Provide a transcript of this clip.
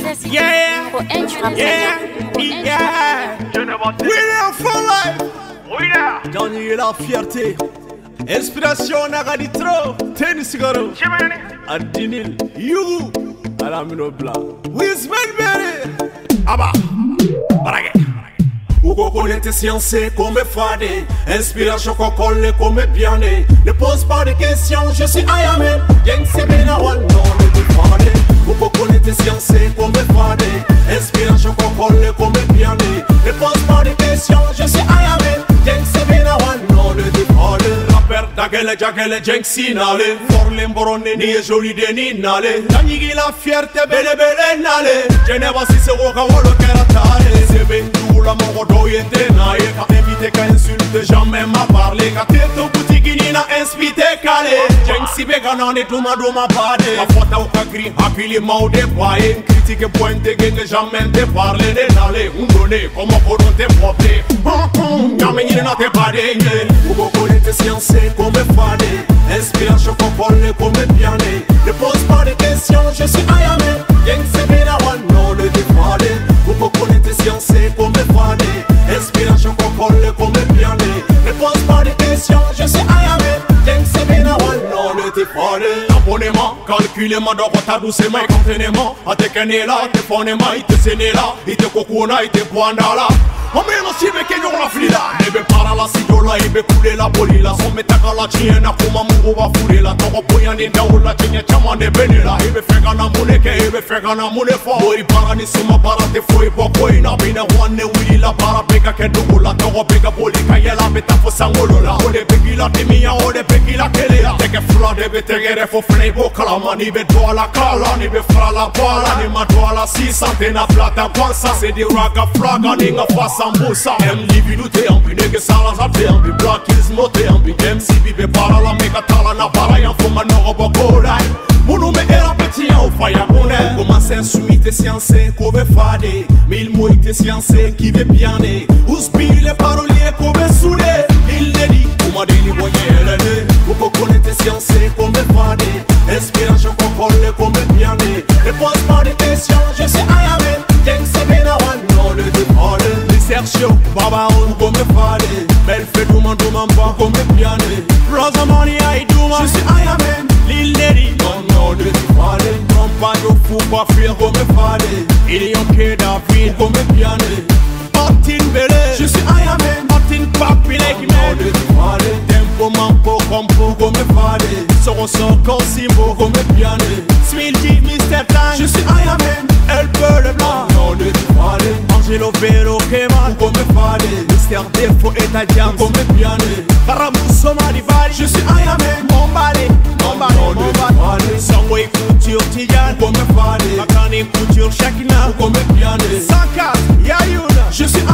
Yeah, yeah, yeah. Winner for life. Winner. Johnny la fierté. Inspiration Nagaditro. Tennis Garo. Adinil. You. Alamino Bla. Wisman Berry. Abba. Barage. Ugo connaître science comme fade. Inspiration qu'on colle comme bien. Ne pose pas de questions, je suis Ayamen. Gang c'est bien à one, non, ne te fade. Ugo connaître science comme fade. Inspiration qu'on colle comme bien. Ne pose pas de questions, je suis Ayamen. Gang c'est bien à one, non, ne te fade. Rapper dagele jagele gang sinale. Forlem borone ni joli de ni nale. Tanigi la fierté belle belle nale. Geneva si se roga wolo karatale. C'est ben la moro yete na ye ka invité ka insulte jamais m'a parlé ka teto boutique na inspité calé jeng si be ganane duma bade ma fota o ka gri hakili maude paye critique pointe que jamais te parler de d'aller un donné comme pour te porter jamais ni na te bade ugo connaître science comme fade inspiration comme comme bien ne pose pas de questions je suis Ayamen jeng si be na one no le défade ugo connaître science comme fade inspiration qu'on colle comme bien. Ne pose pas de questions, je sais Ayamen. Gang c'est bien à one, non le téléphone. Abonnement, calculez-moi dans votre doucement et contenez-moi. A te kenné là, te fonnement, il te séné là, il te cocouna, il te poanda là. On met le cible qui nous la flila. Ebe para la sidola, ebe couler la bolila. Son metaka la chiena, kuma mungu wa furila. Toko poya ni daula, chinya chama de benila. Ebe fega na muneke, ebe fega na munefa. Bori para ni suma para te foi poko ina bina wane wili la para beka ke dugula. Toko beka boli kayela beta fo sangolola. Ode beki la timia, ode beki la kelea. Teke fula debe tegere fo flei bokalama. Ni be doa la kala, ni be fra la bala. Ni ma doa la sisa, te na plata pansa. Se di raga flaga, ni nga fasa. Sambusa MDB te ambi nege Salazar te ambi Blackismo te ambi MCB be para la mega tala na para yan fuma no bokorai Munu me era petit au faya kone Commence à insoumis te sciences Kove fade Mille mots te sciences Qui veut bien Ouspire les paroliers Kove soudé Il le dit Kuma deli voye elene Koko kone te sciences Kove fade Inspiration qu'on colle Kome bien Ne pose pas de questions Je sais Ayamen Gang c'est bien à one Non le défale Sergio, Baba on comme fade Belle fait douman pas comme piané Rosa money I do je suis Ayamen Lil Lady Non de fade Non pas de fou pas fuir comme fade Il y a un quai David comme piané Martin Bele je suis Ayamen Martin Papi like man de fade Tempo mampo compo comme fade Soro comme Simbo comme piané Smilty Mr. Time je suis Ayamen Elle peut le blanc Non de fade Angelo Vero Kemal comme fade Mister Defo et Tadiam comme piané Karamuso Maribali je suis Ayamen Mombale Sangway Couture Tidiane comme fade Makani Couture Shakina comme piané Sankat Yayuna je suis